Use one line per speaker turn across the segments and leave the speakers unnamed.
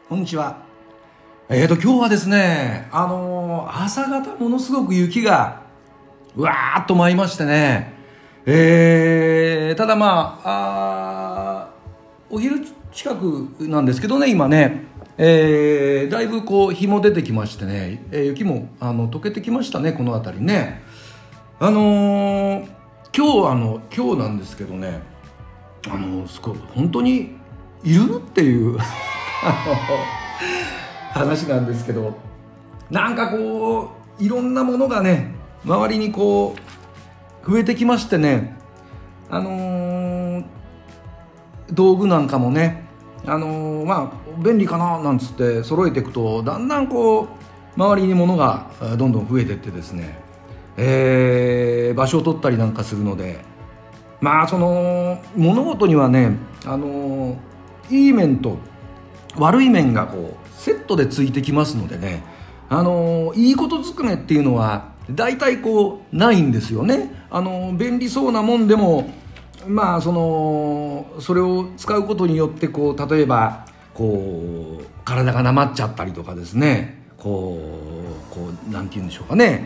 こんにちは。今日はですね、朝方ものすごく雪がうわーっと舞いましてね、ただお昼近くなんですけどね、今ね、だいぶこう日も出てきましてね、雪も溶けてきましたね、この辺りね。今日なんですけどね、本当にいるっていう話なんですけど、なんかこういろんなものがね周りにこう増えてきましてね、道具なんかもね便利かななんつって揃えていくと、だんだんこう周りに物がどんどん増えていってですね、場所を取ったりなんかするので、物事にはねいい面と悪い面がこうセットでついてきますのでね、いいことずくめっていうのは大体こうないんですよね。便利そうなもんでもそれを使うことによってこう例えばこう体がなまっちゃったりとかですね、なんて言うんでしょうかね、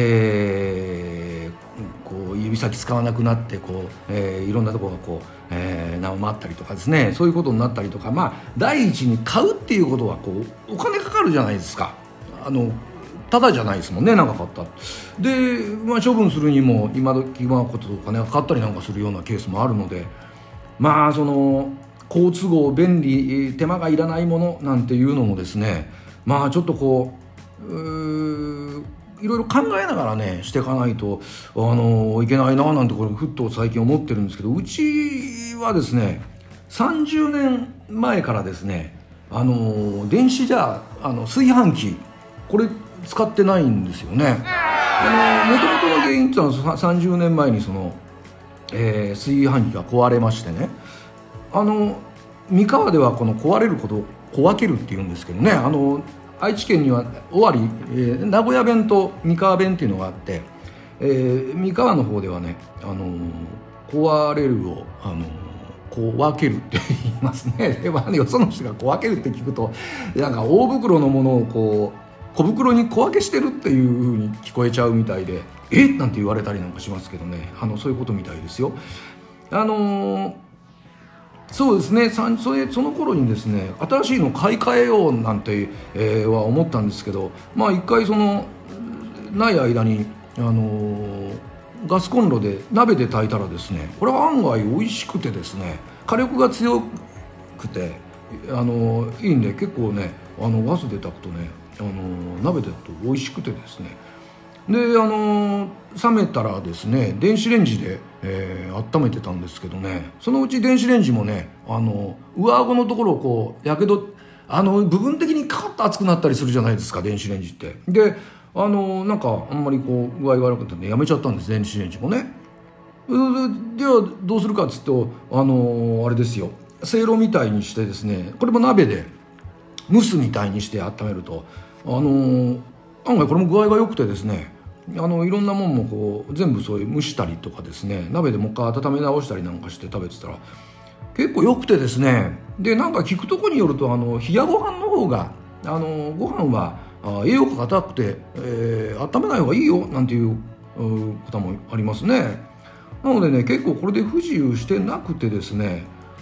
こう指先使わなくなっていろんなところがこう、なまったりとかですね、そういうことになったりとか、第一に買うっていうことはこうお金かかるじゃないですか。ただじゃないですもんね、なんか買ったで、処分するにも今時はことお金がかかったりなんかするようなケースもあるので、好都合便利手間がいらないものなんていうのもですね、ちょっとこういろいろ考えながらねしていかないといけないななんてこれふっと最近思ってるんですけど、うちはですね30年前からですね電子炊飯器これ使ってないんですよね。もともとの原因っていうのは30年前に炊飯器が壊れましてね、三河ではこの壊れることを小分けるっていうんですけどね、愛知県には尾張、名古屋弁と三河弁っていうのがあって、三河の方ではね壊れるを小分けるって言いますね。でよその人が小分けるって聞くとなんか大袋のものをこう小袋に小分けしてるっていう風に聞こえちゃうみたいで、なんて言われたりなんかしますけどね、そういうことみたいですよ。そうですね、その頃にですね新しいの買い替えようなんて、は思ったんですけど、一回ない間に、ガスコンロで鍋で炊いたらですね、これは案外美味しくてですね、火力が強くていいんで結構ねガスで炊くとね鍋で炊くと美味しくてですね、で冷めたらですね電子レンジで、温めてたんですけどね、そのうち電子レンジもね上顎のところをこうやけど部分的にカーッと熱くなったりするじゃないですか、電子レンジって。でなんかあんまりこう具合が悪かったんでやめちゃったんです、電子レンジもね。ではどうするかっつってあれですよ、せいろみたいにしてですね、これも鍋で蒸すみたいにして温めると案外これも具合が良くてですね、いろんなもんもこう全部そういう蒸したりとかですね、鍋でもう一回温め直したりなんかして食べてたら結構良くてですね、でなんか聞くとこによると冷やご飯の方がご飯は栄養価が高くて、温めない方がいいよなんていうこともありますね。なのでね結構これで不自由してなくてですね、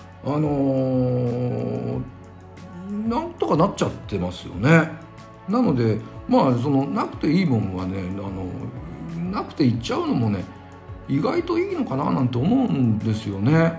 なんとかなっちゃってますよね。なのでなくていいもんはねなくていっちゃうのもね意外といいのかななんて思うんですよね。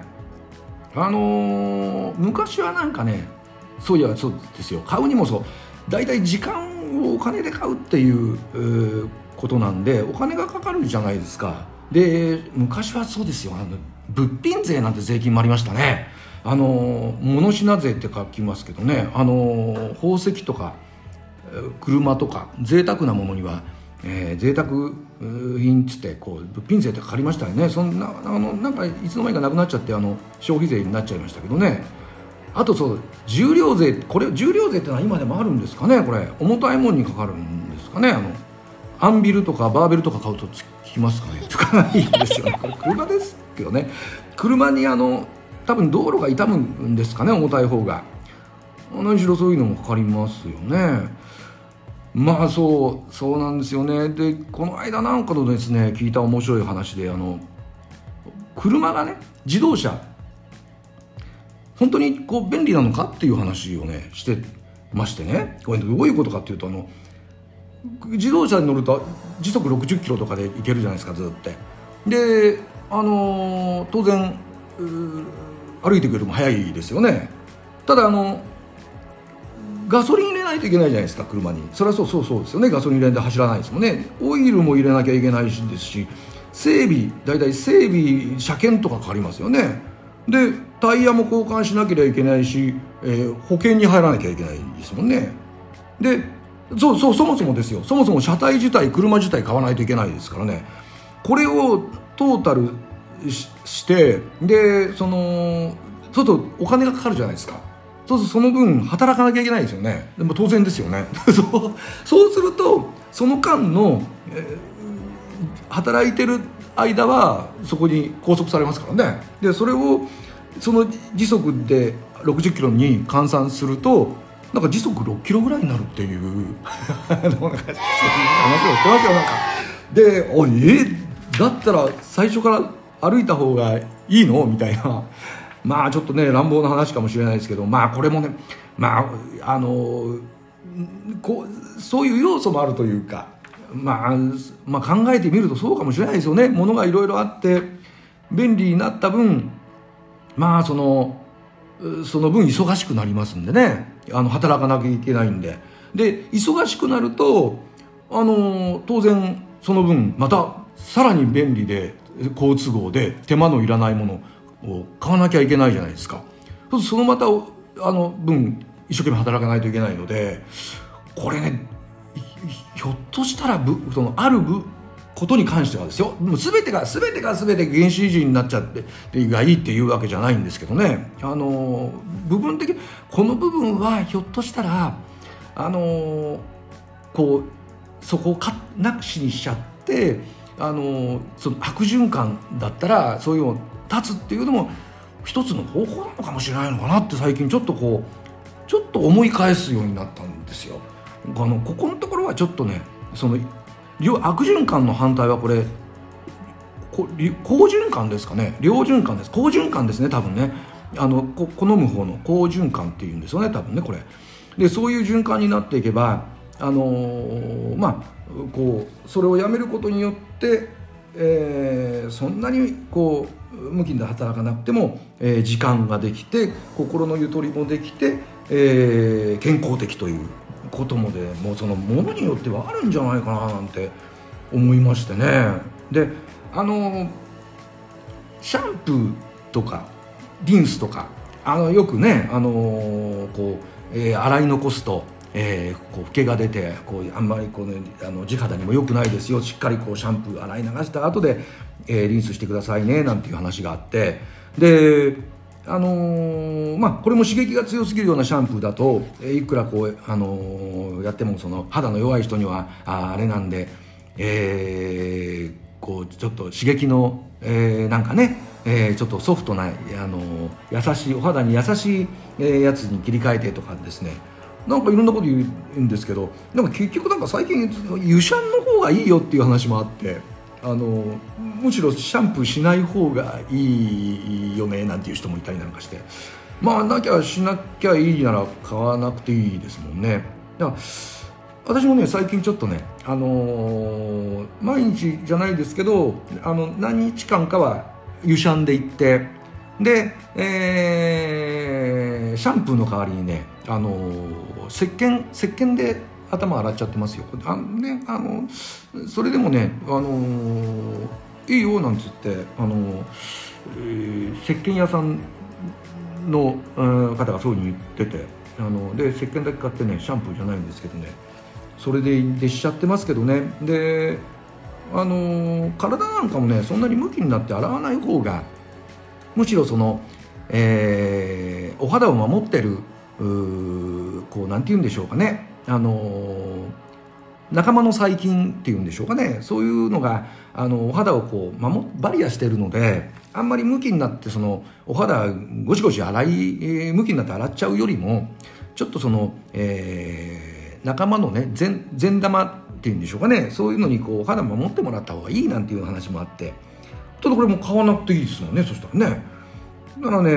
昔はなんかねそうですよ、買うにもそうだいたい時間をお金で買うっていうことなんでお金がかかるじゃないですか。で昔はそうですよ、物品税なんて税金もありましたね。物品税って書きますけどね、宝石とか車とか贅沢なものには、贅沢品っつってこう物品税ってかかりましたよね。なんかいつの間にかなくなっちゃって消費税になっちゃいましたけどね。あと重量税、これ重量税ってのは今でもあるんですかね。これ重たいもんにかかるんですかね。アンビルとかバーベルとか買うと効きますかね。つかないんですよね。これ車ですけどね、車に多分道路が傷むんですかね、重たい方が。 何しろそういうのもかかりますよね。まあそうなんですよね。でこの間なんかのですね聞いた面白い話で、車がね、自動車本当にこう便利なのかっていう話をねしてましてね、これどういうことかっていうと、自動車に乗ると時速60キロとかで行けるじゃないですか、ずっと。で当然歩いてくるよりも速いですよね。ただガソリン入れないといけないじゃないですか、車に。それはそうですよね。ガソリン入れで走らないですもんね。オイルも入れなきゃいけないしですし、大体整備車検とかかかりますよね。でタイヤも交換しなければいけないし、保険に入らなきゃいけないですもんね。でそもそもですよ、そもそも車体自体、車自体買わないといけないですからね。これをトータルしてでちょっとお金がかかるじゃないですか。そうするとその分働かなきゃいけないですよね。でも当然ですよね。そうするとその間の、働いてる間はそこに拘束されますからね。でそれをその時速で60キロに換算するとなんか時速6キロぐらいになるっていうなんかそういう話をしてますよ。なんかでだったら最初から歩いた方がいいのみたいな。まあちょっとね乱暴な話かもしれないですけど、まあこれもね、そういう要素もあるというか、まあ考えてみるとそうかもしれないですよね。ものがいろいろあって便利になった分、まあその分忙しくなりますんでね、働かなきゃいけないんで。で忙しくなると当然その分またさらに便利で好都合で手間のいらないものを買わなきゃいけないじゃないですか。そのまた分一生懸命働かないといけないので、これねひょっとしたらあることに関してはですよ、もう全てが原始人になっちゃってがいいっていうわけじゃないんですけどね、部分的この部分はひょっとしたらそこをなしにしちゃってその悪循環だったらそういうのを断つっていうのも一つの方法なのかもしれないのかなって最近ちょっと思い返すようになったんですよ。ここのところはちょっとね、悪循環の反対はこれ好循環ですかね、良循環です、好循環ですね多分ね。好む方の好循環っていうんですよね多分ねこれで。そういう循環になっていけばそれをやめることによって、そんなに無勤で働かなくても、時間ができて心のゆとりもできて、健康的ということもうそのものによってはあるんじゃないかななんて思いましてね。でシャンプーとかリンスとかよくね洗い残すと老けが出てあんまり地肌にも良くないですよ、しっかりシャンプー洗い流した後で、リンスしてくださいねなんていう話があって、でこれも刺激が強すぎるようなシャンプーだといくらやってもその肌の弱い人にはあれなんで、ちょっと刺激の、なんかね、ちょっとソフトな優しいお肌に優しい、やつに切り替えてとかですね、なんかいろんなこと言うんですけど、なんか結局なんか最近油シャンの方がいいよっていう話もあって、むしろシャンプーしない方がいいよねなんていう人もいたりなんかして、しなきゃいいなら買わなくていいですもんね。だから私もね最近ちょっとね、毎日じゃないですけど何日間かは油シャンで行って、で、シャンプーの代わりにね石鹸で頭洗っちゃってますよ。それでもねいいよなんつって石鹸屋さんの方がそういうふうに言ってて、で石鹸だけ買ってねシャンプーじゃないんですけどね、それでしちゃってますけどね。で体なんかもねそんなにムキになって洗わない方がむしろお肌を守ってるなんて言うんでしょうかね、仲間の細菌っていうんでしょうかね、そういうのがお肌をバリアしてるので、あんまりムキになってお肌ゴシゴシムキになって洗っちゃうよりもちょっとその、仲間のね善玉っていうんでしょうかね、そういうのにこうお肌守ってもらった方がいいなんていう話もあって、ただこれも買わなくていいですもんね、そしたらね。だからね、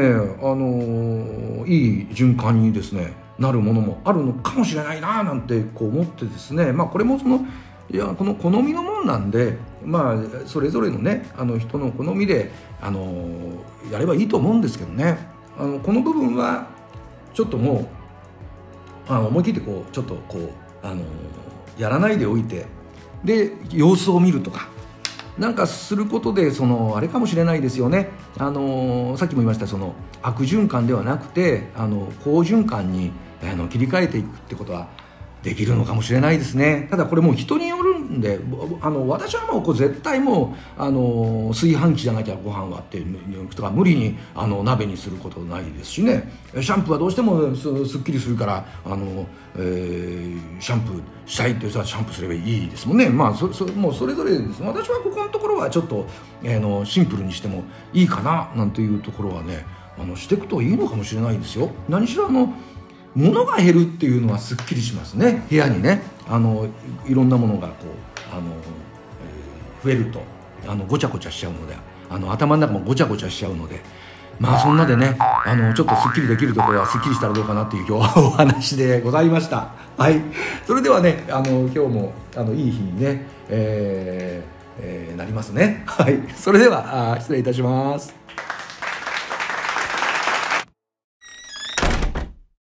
いい循環にですねなるものもあるのかもしれないななんてこう思ってですね、まあこれもそのこの好みのもんなんで、まあそれぞれのね人の好みでやればいいと思うんですけどね、この部分はちょっともう思い切ってこうちょっとこうやらないでおいて、で様子を見るとかなんかすることであれかもしれないですよね、さっきも言いましたその悪循環ではなくて好循環に切り替えていくってことはできるのかもしれないですね。ただこれもう人によるんで、私はもう絶対もう炊飯器じゃなきゃご飯はってとか無理に鍋にすることないですしね、シャンプーはどうしてもすっきりするからシャンプーしたいってさシャンプーすればいいですもんね。まあもうそれぞれです。私はここのところはちょっとシンプルにしてもいいかななんていうところはねしていくといいのかもしれないですよ。何しろ物が減るっていうのはすっきりしますね。部屋にねいろんなものがこう増えるとごちゃごちゃしちゃうので頭の中もごちゃごちゃしちゃうので、まあそんなでねちょっとすっきりできるところはすっきりしたらどうかなっていう今日はお話でございました。はい、それではね今日もいい日にね、なりますね。はい、それでは失礼いたします。